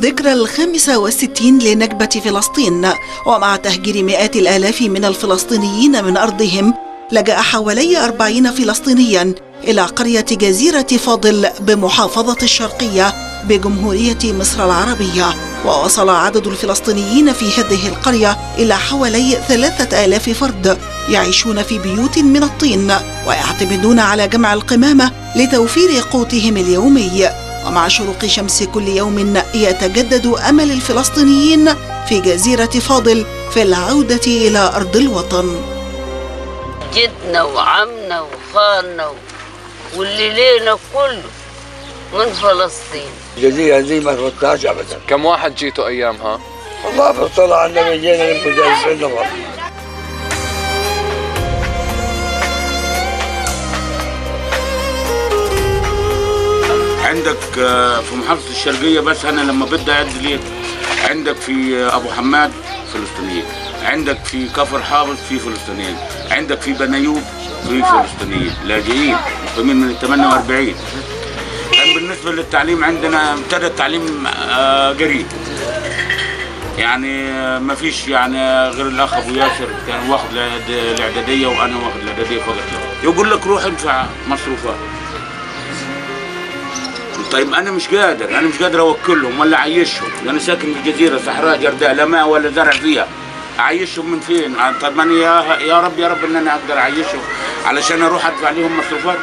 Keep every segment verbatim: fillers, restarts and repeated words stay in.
ذكرى الخامسة والستين لنكبة فلسطين، ومع تهجير مئات الآلاف من الفلسطينيين من أرضهم، لجأ حوالي أربعين فلسطينيا إلى قرية جزيرة فاضل بمحافظة الشرقية بجمهورية مصر العربية. ووصل عدد الفلسطينيين في هذه القرية إلى حوالي ثلاثة آلاف فرد يعيشون في بيوت من الطين ويعتمدون على جمع القمامة لتوفير قوتهم اليومي. ومع شروق شمس كل يوم يتجدد أمل الفلسطينيين في جزيرة فاضل في العودة إلى أرض الوطن. جدنا وعمنا وخالنا واللي لينا كله من فلسطين. الجزيرة دي ما تفتحش أبدا. كم واحد جيتوا أيامها؟ والله بالطلع عندنا جينا للمجاهدين نفر. عندك في محافظة الشرقية بس أنا لما بدي أعد ليك، عندك في أبو حماد فلسطينيين، عندك في كفر حافظ في فلسطينيين، عندك في بنيوب في فلسطينيين لاجئين مقيمين من ثمانية وأربعين. كان بالنسبة للتعليم عندنا ابتدى التعليم قريب، يعني ما فيش يعني غير الأخ أبو ياسر كان واخد الإعدادية وأنا واخد الإعدادية فقط. يقول لك روح ادفع مصروفات. طيب انا مش قادر انا مش قادر اوكلهم ولا اعيشهم، انا ساكن في جزيره صحراء جرداء لا ماء ولا زرع فيها، اعيشهم من فين؟ طيب انا يا يا رب يا رب ان انا اقدر اعيشهم علشان اروح ادفع لهم مصروفات.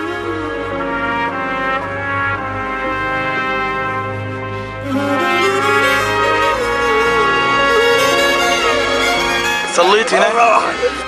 صليت هنا؟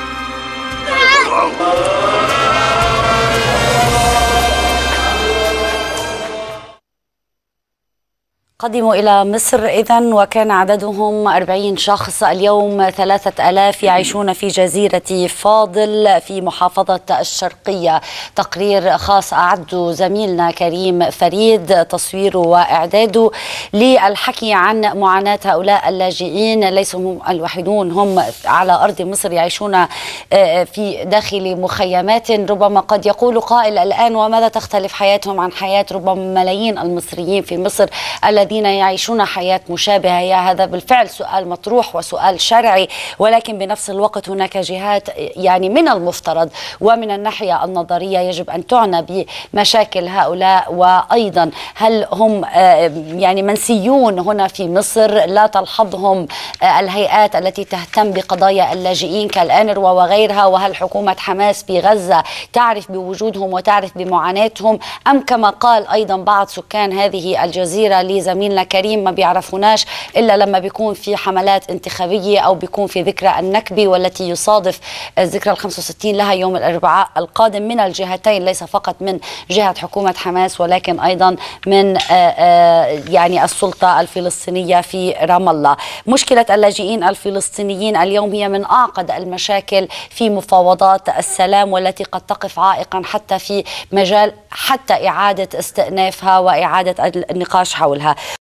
قدموا إلى مصر إذن وكان عددهم أربعين شخص. اليوم ثلاثة آلاف يعيشون في جزيرة فاضل في محافظة الشرقية. تقرير خاص أعده زميلنا كريم فريد تصويره وإعداده للحكي عن معاناة هؤلاء اللاجئين. ليسوا هم الوحيدون، هم على أرض مصر يعيشون في داخل مخيمات. ربما قد يقول قائل الآن وماذا تختلف حياتهم عن حياة ربما ملايين المصريين في مصر الذين يعيشون حياة مشابهة؟ يا هذا بالفعل سؤال مطروح وسؤال شرعي، ولكن بنفس الوقت هناك جهات يعني من المفترض ومن الناحية النظرية يجب أن تعنى بمشاكل هؤلاء. وأيضا هل هم يعني منسيون هنا في مصر؟ لا تلحظهم الهيئات التي تهتم بقضايا اللاجئين كالأنروا وغيرها؟ وهل حكومة حماس في غزة تعرف بوجودهم وتعرف بمعاناتهم، أم كما قال أيضا بعض سكان هذه الجزيرة لزميلنا كريم ما بيعرفوناش إلا لما بيكون في حملات انتخابية أو بيكون في ذكرى النكبة والتي يصادف الذكرى الخمسة وستين لها يوم الأربعاء القادم، من الجهتين، ليس فقط من جهة حكومة حماس ولكن أيضا من يعني السلطة الفلسطينية في رام الله. مشكلة اللاجئين الفلسطينيين اليوم هي من أعقد المشاكل في مفاوضات السلام، والتي قد تقف عائقا حتى في مجال حتى إعادة استئنافها وإعادة النقاش حولها.